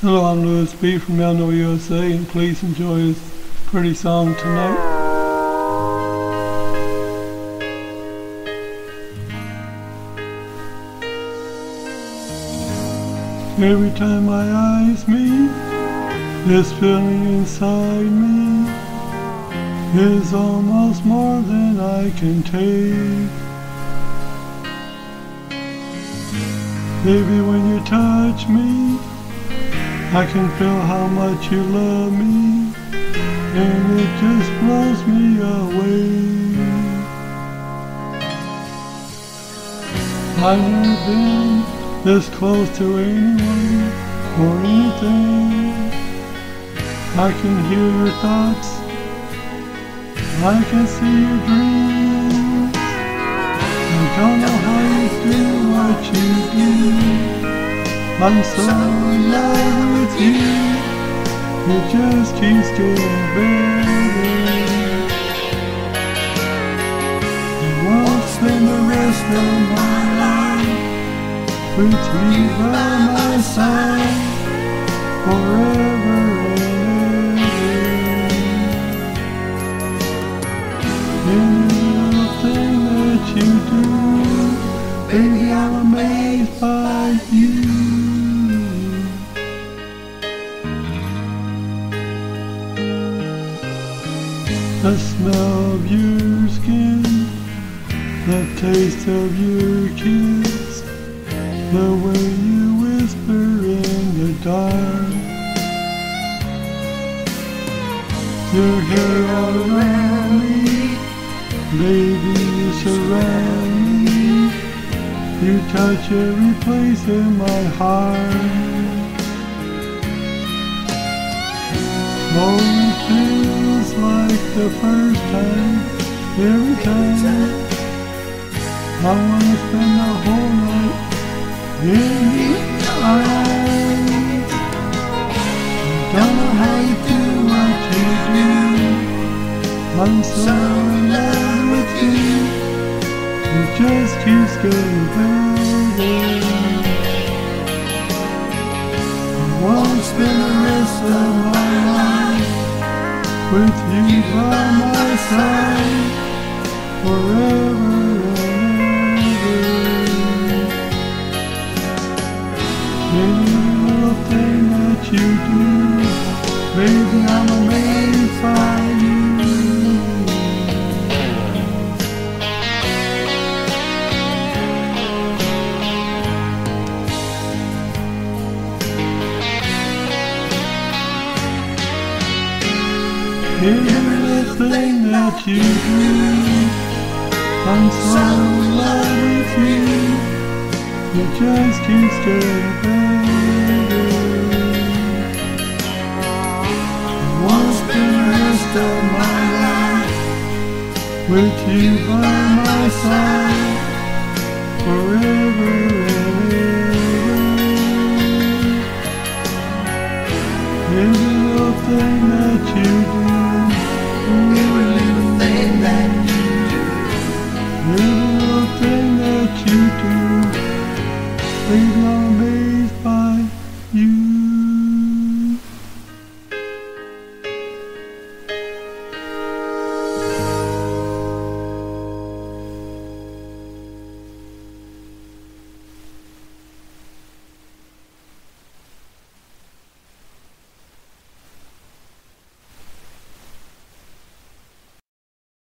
Hello, I'm Louis B. from Illinois, USA, and please enjoy this pretty song tonight. Every time my eyes meet, this feeling inside me is almost more than I can take. Baby, when you touch me, I can feel how much you love me, and it just blows me away. I've never been this close to anyone or anything. I can hear your thoughts, I can see your dreams. I don't know how you do what you do. I'm so in love with you, it just keeps getting better. I won't spend the rest of my life with you by my side forever and ever. Any little thing that you do, baby, I'm amazed by you. The smell of your skin, the taste of your kiss, the way you whisper in the dark, your hair all around me, baby, you surround me, you touch every place in my heart. Oh, it feels like the first time, every time. I wanna spend the whole night in your arms. Don't know how you do what you do. I'm so in love with you, it just keeps getting better. I won't spend the rest of my life with you by my side forever and ever. Any little thing that you do, baby, I'm amazed by you. Everything that you do, I'm so in love with you, it just keeps getting better. I wanna spend the rest of my life with you by my side forever and ever. Every little thing that you do, every little thing that you do, baby, I'm amazed by you.